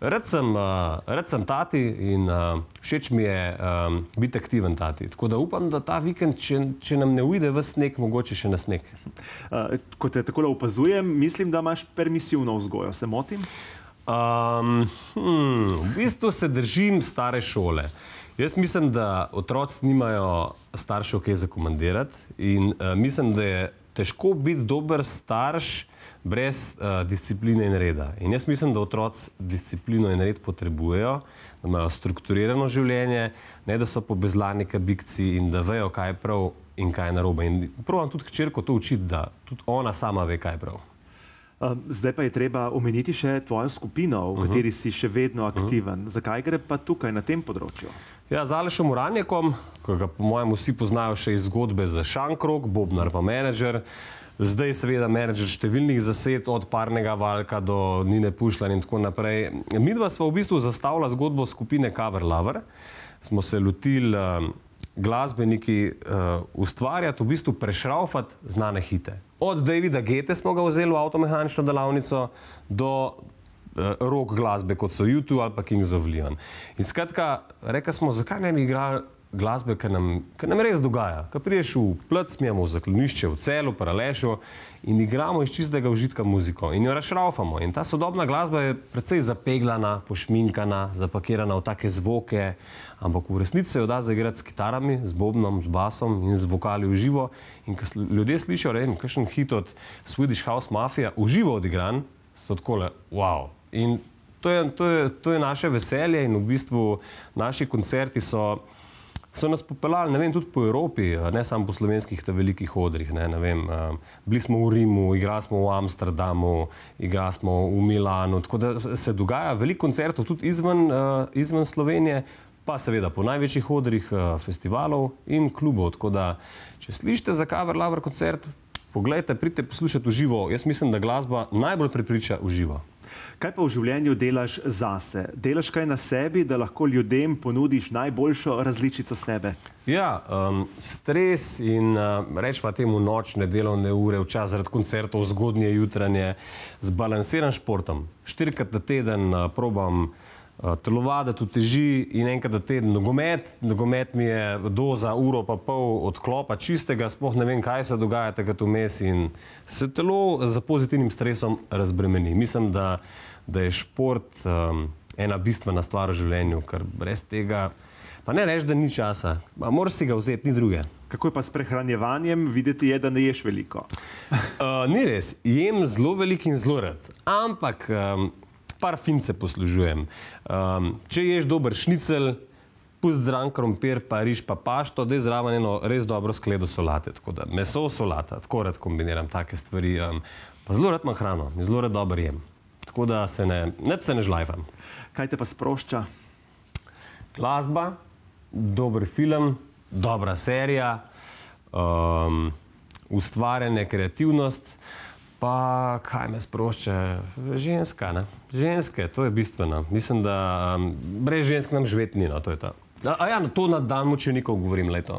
Speaker 7: Rad sem, uh, rad sem tati in uh, všeč mi je um, biti aktiven tati. Tako da upam, da ta vikend, če, če nam ne ujde v sneg, mogoče še na sneg.
Speaker 1: Uh, ko te takole opazujem, mislim, da imaš permisivno vzgojo. Se motim?
Speaker 7: Um, hmm, v bistvu se držim stare šole. Jaz mislim, da otroci nimajo staršev kaj zakomandirati in uh, mislim, da je težko biti dober starš brez uh, discipline in reda. In jaz mislim, da otroci disciplino in red potrebujejo, da imajo strukturirano življenje, ne da so pobezlani kabikci in da vejo, kaj je prav in kaj je narobe. In probam tudi hčerko to učiti, da tudi ona sama ve, kaj je prav.
Speaker 1: Zdaj pa je treba omeniti še tvojo skupino, v kateri uh -huh. si še vedno aktiven. Uh -huh. Zakaj gre pa tukaj na tem področju?
Speaker 7: Ja, z Alešem Uranjekom, ki ga po mojem vsi poznajo še iz zgodbe za Šankrog, bobnar pa menedžer, zdaj seveda menedžer številnih zased, od Parnega Valka do Nine Pušlan in tako naprej. Midva sva v bistvu zastavila zgodbo skupine Cover Lover. Smo se lotili uh, glasbeniki uh, ustvarjati, v bistvu prešraufati znane hite. Od Davida Gete smo ga vzeli v avtomehanično delavnico do uh, rock glasbe, kot so U dva ali pa Kings of Leon. In skratka, rekli smo, zakaj ne bi igrali glasbe, ki nam, ki nam res dogaja. Ko prideš v Plc, imamo zaklonišče v Celu, Paralešu in igramo iz čistega užitka muziko in jo razšraufamo. In ta sodobna glasba je precej zapeglana, pošminkana, zapakirana v take zvoke, ampak v resnici se jo da zaigrati s kitarami, z bobnom, z basom in z vokali v živo. In ko ljudje slišijo, ne vem, kakšen hit od Swedish House Mafia v živo odigran, so takole, wow. In to je, to je, to je naše veselje in v bistvu naši koncerti so so nas popeljali, ne vem, tudi po Evropi, ne samo po slovenskih te velikih odrih, ne, ne vem, bili smo v Rimu, igrali smo v Amsterdamu, igrali smo v Milanu, tako da se dogaja veliko koncertov tudi izven, izven Slovenije, pa seveda po največjih odrih festivalov in klubov, tako da, če slišite za Cover Lover koncert, poglejte, pridite poslušati v živo, jaz mislim, da glasba najbolj prepriča v živo.
Speaker 1: Kaj pa v življenju delaš zase? Delaš kaj na sebi, da lahko ljudem ponudiš najboljšo različico sebe?
Speaker 7: Ja, um, stres in uh, rečva temu nočne delovne ure, včasih zaradi koncertov, zgodnje jutranje, zbalansiran športom. Štirikrat na teden uh, probam uh, telovaditi, uteži in enkrat na teden nogomet. Nogomet mi je doza uro pa pol odklopa čistega, sploh ne vem, kaj se dogaja takrat vmes in se telo za pozitivnim stresom razbremeni. Mislim, da da je šport um, ena bistvena stvar v življenju, ker brez tega, pa ne reči, da ni časa, moraš si ga vzeti, ni druge.
Speaker 1: Kako je pa s prehranjevanjem? Videti je, da ne ješ veliko.
Speaker 7: uh, ni res, jem zelo veliko in zelo rad, ampak um, par fince poslužujem. Um, če ješ dober šnicel, pust zraven krompir, pa riž, pa pašto, daj zraven eno res dobro skledo solate, tako da meso, solata, tako rad kombiniram take stvari, um, pa zelo rad imam hrano, zelo rad dobro jem. Tako da se ne, nič se ne žlajfam.
Speaker 1: Kaj te pa sprošča?
Speaker 7: Glasba, dober film, dobra serija, um, ustvarjanje, kreativnost, pa kaj me sprošča? Ženska, ne? Ženske, to je bistveno. Mislim, da um, brez žensk nam živeti ni, no, to je to. A, a ja, to na dan mučenikov govorim leto.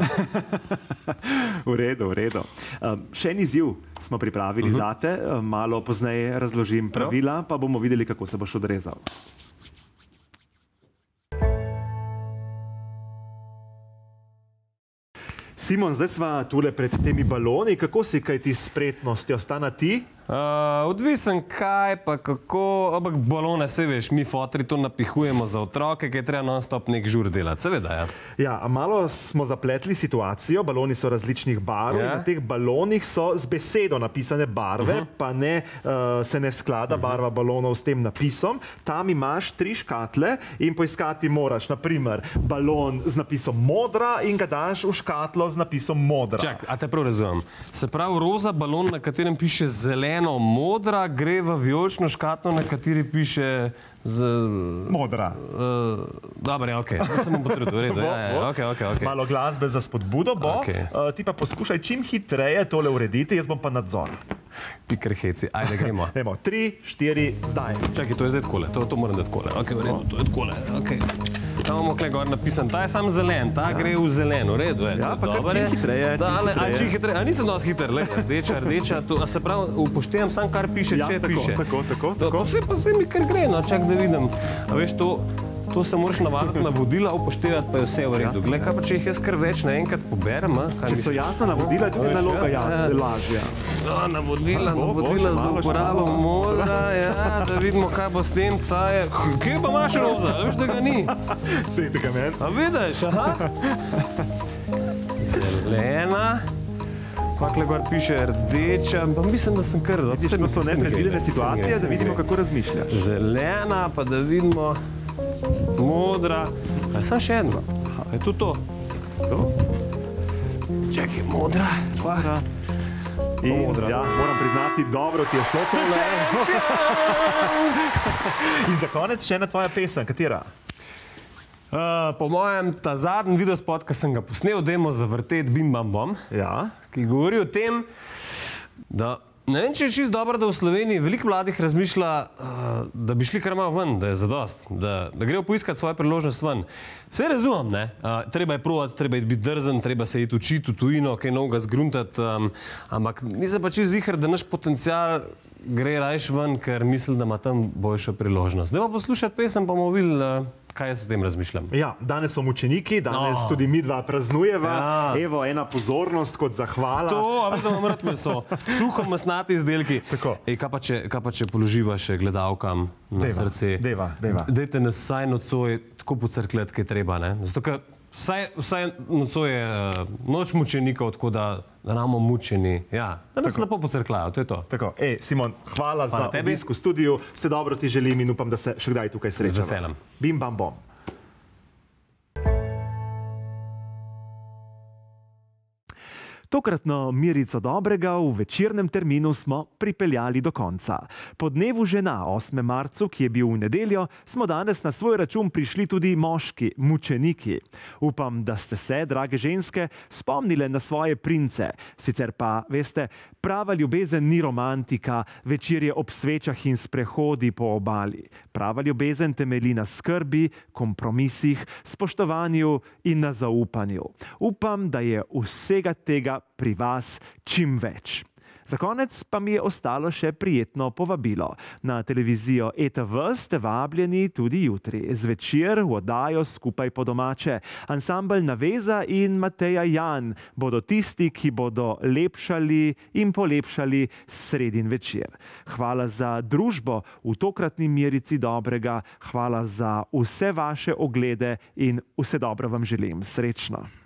Speaker 1: V redu, v redu. Um, še en izziv smo pripravili uh -huh. zate, malo pozneje razložim pravila, pa bomo videli, kako se boš odrezal. Simon, zdaj sva tule pred temi baloni. Kako si, kaj ti s spretnostjo? Stana ti?
Speaker 7: Uh, odvisen kaj, pa kako, ampak balone, se veš, mi fotri to napihujemo za otroke, ki je treba non-stop nek žur delati, seveda, ja.
Speaker 1: Ja, a malo smo zapletli situacijo, baloni so različnih barv, ja. Na teh balonih so z besedo napisane barve, uh -huh. pa ne, uh, se ne sklada uh -huh. barva balonov s tem napisom. Tam imaš tri škatle in poiskati moraš, naprimer, balon z napisom modra in ga daš v škatlo z napisom modra.
Speaker 7: Čak, a te prav razumem. Se pravi, roza balon, na katerem piše zelen, eno modra, gre v vijolično škatlo, na kateri piše z...
Speaker 1: modra.
Speaker 7: Uh, Dobre, ja, okej. Okay. Sem bom potrudil, v redu. Ja, ja, okay, okay, okay.
Speaker 1: Malo glasbe za spodbudo bo. Okay. Uh, ti pa poskušaj čim hitreje tole urediti, jaz bom pa nadzor.
Speaker 7: Pikr heci. Ajde, gremo.
Speaker 1: Gremo. Tri, štiri, zdaj.
Speaker 7: Čakaj, to je zdaj takole. To, to moram dati takole. Ok, v redu, to je takole. Ok. Tam imamo tukaj gor napisan, ta je sam zelen, ta ja. gre v zeleno, v redu je.
Speaker 1: Ja, pa kar čim hitreje,
Speaker 7: čim hitreje. A nisem dosti hiter, le, rdeča, rdeča, to, a se pravi, upoštevam sam, kar piše,
Speaker 1: ja,
Speaker 7: če
Speaker 1: tako,
Speaker 7: piše.
Speaker 1: Tako, tako, tako.
Speaker 7: Pa vse pa vse mi kar gre, no, čak da vidim. A veš, to, to se moraš navaditi na vodila, upoštevati pa je vse v redu. Glej, kaj pa če jih jaz kar več naenkrat poberem, a?
Speaker 1: Če so jasna navodila, tudi naloga jasna, lažja.
Speaker 7: No, navodila, navodila za uporabo modra, ja, da vidimo, kaj bo s tem, ta je... Kje pa imaš roza, veš, da ga ni?
Speaker 1: Dejte ga meni.
Speaker 7: A vidiš, aha? Zelena. Kakle gor piše rdeča, pa mislim, da sem kar...
Speaker 1: Vidiš, ko so nepredvidene situacije, da vidimo, kako razmišljaš.
Speaker 7: Zelena, pa da vidimo modra. A je sam še eno? Je to to?
Speaker 1: To?
Speaker 7: Čakaj, modra.
Speaker 1: Modra. In, modra. Ja, moram priznati, dobro ti je šlo tole. In za konec še ena tvoja pesem, katera?
Speaker 7: Uh, po mojem, ta zadnji videospot, ki sem ga posnel, dajmo zavrteti Bim Bam Bom,
Speaker 1: ja.
Speaker 7: ki govori o tem, da ne vem, če je čisto dobro, da v Sloveniji veliko mladih razmišlja, uh, da bi šli kar malo ven, da je zadost, da, da grejo poiskati svojo priložnost ven. Vse razumem, ne? Uh, treba je provati, treba je biti drzen, treba se iti učiti v tujino, kaj novega zgruntati, um, ampak nisem pa čisto ziher, da naš potencial gre rajš ven, ker mislim, da ima tam boljšo priložnost. Dajmo poslušati pesem, pa bomo videli, uh, kaj jaz o tem razmišljam.
Speaker 1: Ja, danes so mučeniki, danes
Speaker 7: oh.
Speaker 1: tudi mi dva praznujeva.
Speaker 7: Ja.
Speaker 1: Evo, ena pozornost kot zahvala.
Speaker 7: To, a veš, da imam rad meso. Suho masnati izdelki.
Speaker 1: Tako.
Speaker 7: Ej, kaj pa če, kaj pa če položiva še gledalkam na
Speaker 1: deva,
Speaker 7: srce?
Speaker 1: Deva, deva.
Speaker 7: Dejte nas vsaj nocoj tako pocrkljati, kaj treba, ne? Zato, ker vsaj, vsaj nocoj je uh, noč mučenikov, tako da, da namo mučeni. Ja, da nas tako lepo pocrkljajo, to je to.
Speaker 1: Tako, ej, Simon, hvala, hvala za obisk v studiu. Vse dobro ti želim in upam, da se še kdaj tukaj srečamo.
Speaker 7: Z veseljem.
Speaker 1: Bim Bam Bom. Tokratno Mirico dobrega v večernem terminu smo pripeljali do konca. Po dnevu žena, osmega marca, ki je bil v nedeljo, smo danes na svoj račun prišli tudi moški, mučeniki. Upam, da ste se, drage ženske, spomnile na svoje prince. Sicer pa, veste, prava ljubezen ni romantika, večerje ob svečah in sprehodi po obali. Prava ljubezen temelji na skrbi, kompromisih, spoštovanju in na zaupanju. Upam, da je vsega tega pri vas čim več. Za konec pa mi je ostalo še prijetno povabilo. Na televizijo E T V ste vabljeni tudi jutri, zvečer v oddajo Skupaj po domače. Ansambel Naveza in Mateja Jan bodo tisti, ki bodo lepšali in polepšali sredin večer. Hvala za družbo v tokratni Mirici dobrega, hvala za vse vaše oglede in vse dobro vam želim. Srečno!